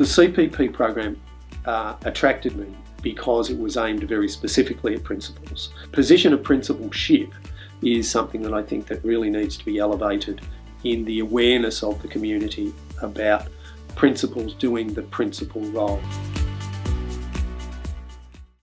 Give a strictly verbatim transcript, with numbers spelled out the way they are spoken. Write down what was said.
The C P P program uh, attracted me because it was aimed very specifically at principals. Position of principalship is something that I think that really needs to be elevated in the awareness of the community about principals doing the principal role.